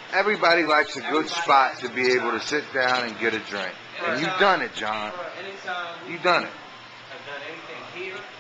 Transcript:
Everybody likes a good spot to be able to sit down and get a drink. And you've done it, John. You've done it. I've done anything here.